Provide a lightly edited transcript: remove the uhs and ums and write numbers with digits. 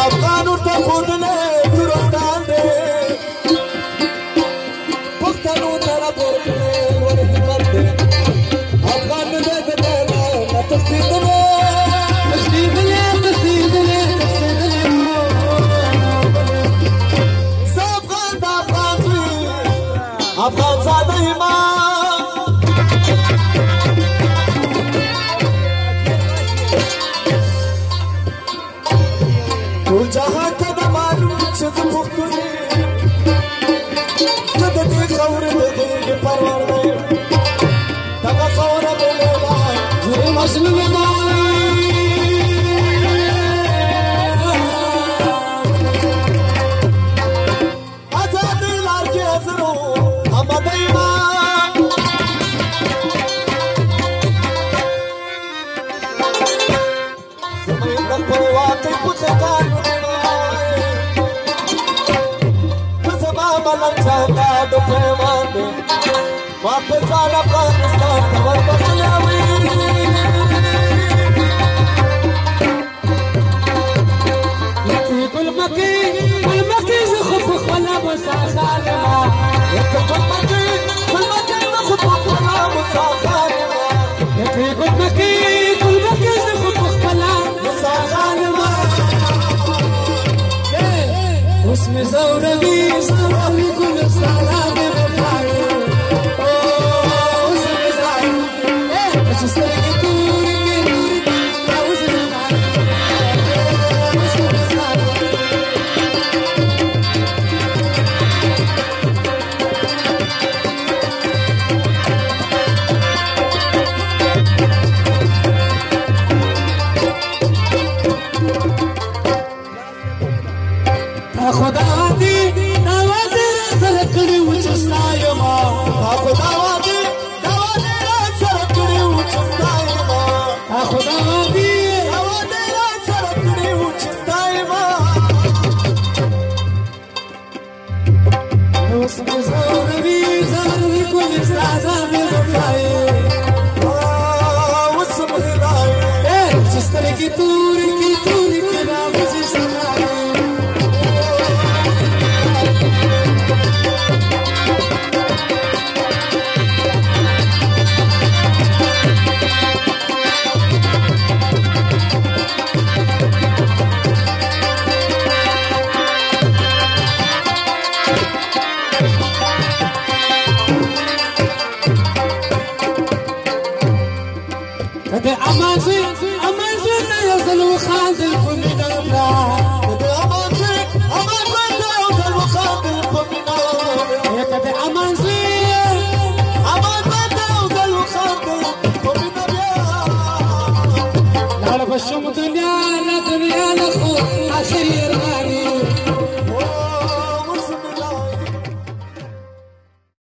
افغان ورته ښودلی تورستان دی پښتنو ته راپورکړی لوړ همت دی افغان نه دی د میدان نه تښتېدلی زه افغان د افغان زوی افغان زاده یما ټول جهان ته د معلوم چې زه پښتون یم زه د دې خاورې د غېږې پرور نه یم دغه خاوره مې لیلا زه مظلوم یم ازادۍ لار کې حاضرو آماده یمه زموږ د خپلواکۍ په خطر چاہتا تو پیمان دے واپس ځان افغانستان ته وربخلی وي ګل مکۍ زه خو په خپله مساخان یم ګل مکۍ زه خو په خپله مساخان یم ګل مکۍ زه خو په خپله مساخان یم اوس مې زوروي ګلستانه مې وفایي اوس مې زوروي چې سترګې تورې کړي اوس مې خدا دې شم دنیا لا خو آخر